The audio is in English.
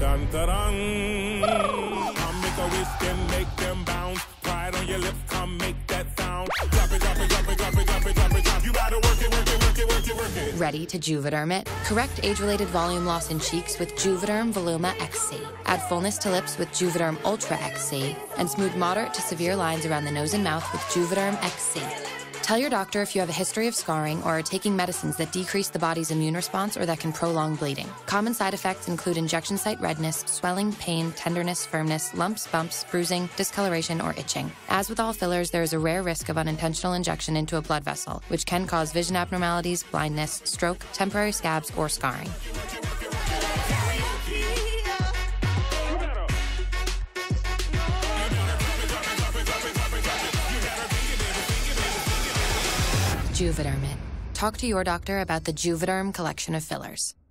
dun dun dun. Come make a wish, then make them bounce. Pride on your lips, come make that sound. Drop it, drop it, drop it, drop it, drop it, drop it, drop. You gotta work it, work it, work it, work it, work it. Ready to Juvederm it? Correct age-related volume loss in cheeks with Juvederm Voluma XC. Add fullness to lips with Juvederm Ultra XC. And smooth moderate to severe lines around the nose and mouth with Juvederm XC. Tell your doctor if you have a history of scarring or are taking medicines that decrease the body's immune response or that can prolong bleeding. Common side effects include injection site redness, swelling, pain, tenderness, firmness, lumps, bumps, bruising, discoloration, or itching. As with all fillers, there is a rare risk of unintentional injection into a blood vessel, which can cause vision abnormalities, blindness, stroke, temporary scabs, or scarring. Juvederm it. Talk to your doctor about the Juvederm collection of fillers.